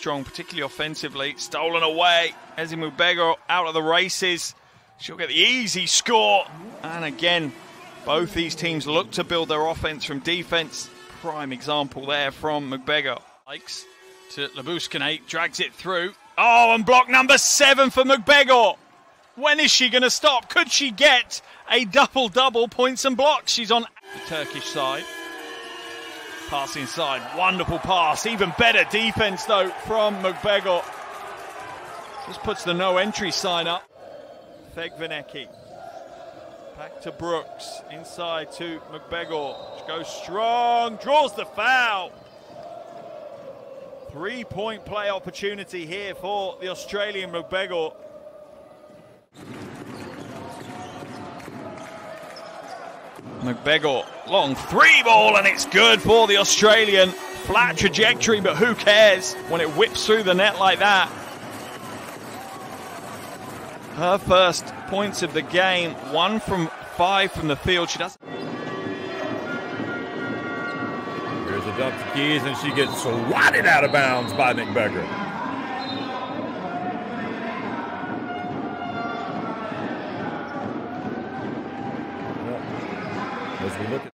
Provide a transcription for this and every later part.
strong, particularly offensively. Stolen away. Ezi Magbegor out of the races. She'll get the easy score. And again, both these teams look to build their offense from defense. Prime example there from Magbegor. Likes to Labuskine, drags it through. Oh, and block number 7 for Magbegor. When is she going to stop? Could she get a double-double points and blocks? She's on the Turkish side. Pass inside, wonderful pass. Even better defense though from Magbegor. Just puts the no entry sign up. Fegvanecki. Back to Brooks, inside to Magbegor. She goes strong, draws the foul. 3-point play opportunity here for the Australian Magbegor. Magbegor, long 3 ball, and it's good for the Australian. Flat trajectory, but who cares when it whips through the net like that. Her first points of the game, 1 from 5 from the field. She doesn't. Here's a dump to Keys, and she gets swatted out of bounds by Magbegor. As we look at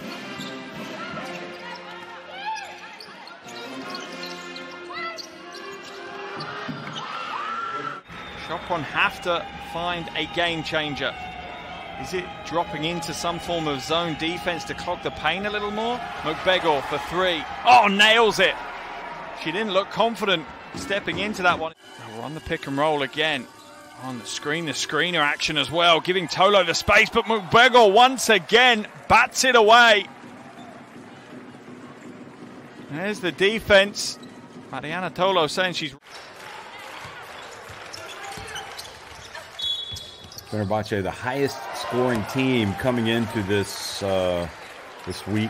Sopron have to find a game changer. Is it dropping into some form of zone defense to clog the paint a little more? Magbegor for 3. Oh, nails it. She didn't look confident stepping into that one. We're on the pick and roll again. On the screen, the screener action as well, giving Tolo the space, but Magbegor once again bats it away. There's the defense. Mariana Tolo saying she's... Fenerbahce, the highest scoring team coming into this this week.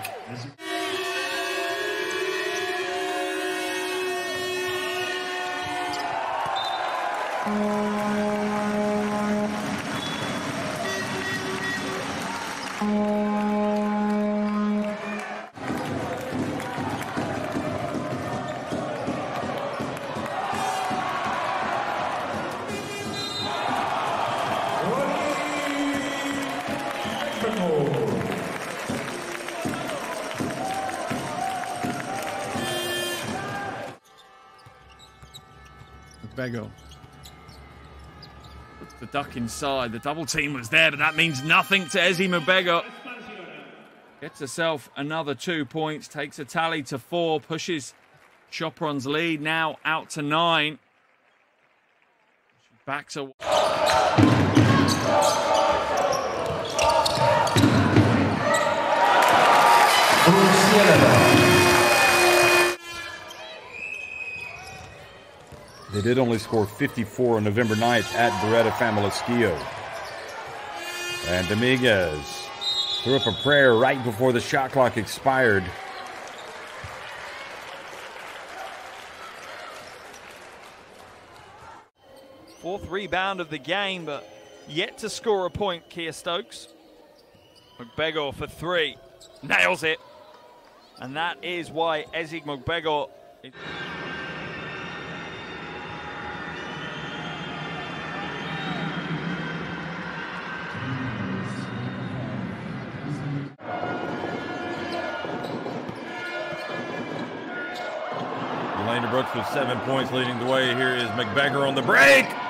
Magbegor puts the duck inside. The double team was there, but that means nothing to Ezi Magbegor. Gets herself another 2 points, takes a tally to 4, pushes Sopron's lead now out to 9. She backs away. They did only score 54 on November 9th at Beretta Famalicchio. And Dominguez threw up a prayer right before the shot clock expired. Fourth rebound of the game, but yet to score a point, Kia Stokes. Magbegor for 3, nails it. And that is why Ezi Magbegor... Elena Brooks with 7 points leading the way. Here is Magbegor on the break.